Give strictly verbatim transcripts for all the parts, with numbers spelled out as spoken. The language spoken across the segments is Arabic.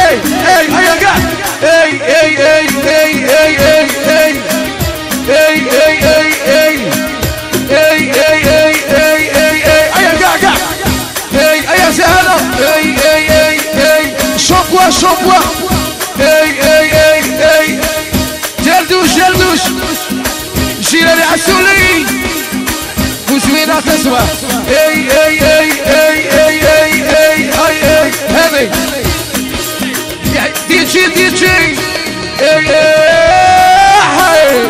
اي اي هيا قاعد اي اي اي اي اي اي اي اي اي اي اي اي اي اي اي اي اي هيا قاعد قاعد اي هيا سهلة اي اي اي اي شقوة شقوة اي اي اي اي جلدوش جلدوش جيراني عسولي وزوينة تسوى اي اي اي اي اي اي اي اي اي هذي دي جي دي جي اي اي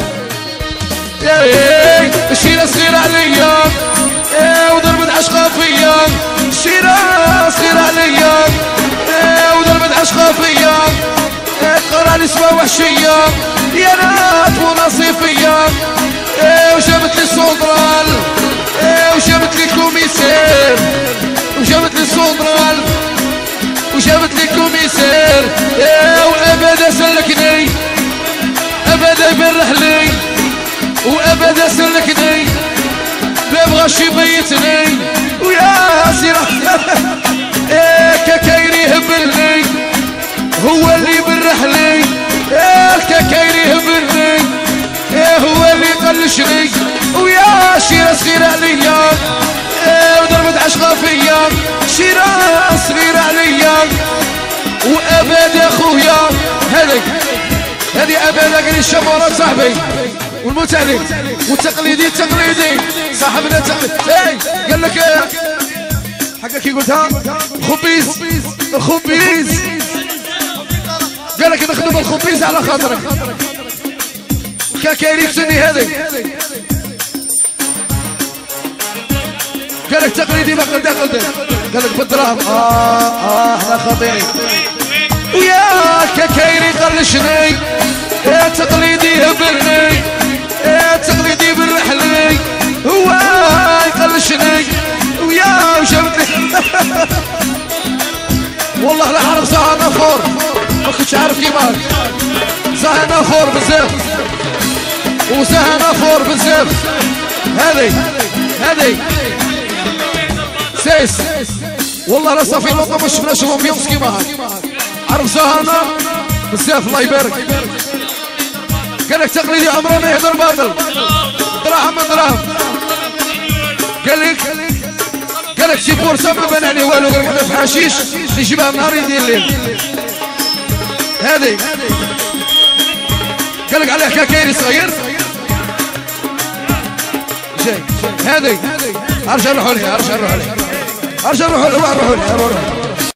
اي الشيرة صغيرة عليا وضربت عشقة فيا الشيرة صغيرة عليا وضربت عشقة فيا قراني سوا وحشية يا نات ونصيفية وجابت لي السونترال وجابت لي الكوميسير وجابت لي السونترال وجابت لي الكوميسير وابدا سلكني ابدا يبرحلي وابدا سلكني ما بغاش يبيتني ويا سيرة كاكايري يهبلني هو اللي يبرحلي الكاكايري يهبلني هو اللي يقلشني ويا شيرة صغيرة عليا وضربت عشقة فيا شيرة صغيرة عليا وابدا خويا هذيك هذه ابدا قال الشمارة صاحبي والمتعلم والتقليدي التقليدي صاحبنا التقليدي اي قال لك حقك قلتها خبيز الخبيز قال لك نخدم الخبيز على خاطرك كاكايري تسني هذه قال لك تقليدي ما قلت قلت قال لك بالدراهم اه اه احنا خطيرين ويا كاكايري قلشني يا تقليدي يهبلني يا تقليدي بالرحلي هو يقلشني ويا وجابت لي والله لا عارف زهنا خور ما كنتش عارف كيفاش زهنا خور بزاف وزهنا خور بزاف هذي هذي سيس والله لا صافي لو ما شفناش هو فيهم كيما عرف زهنا بزاف الله يبارك قال لك تقليدي عمره ما يهدر باطل دراهم من دراهم قال لك قال لك شي بورصه ما بان عليه والو قال لك في حشيش يجيبها نهار يدير الليل هذه قال لك عليه كاكايري صغير جاي هذه ارجع نروحوا ليه ارجع نروحوا ليه ارجع نروحوا ليه روحوا ليه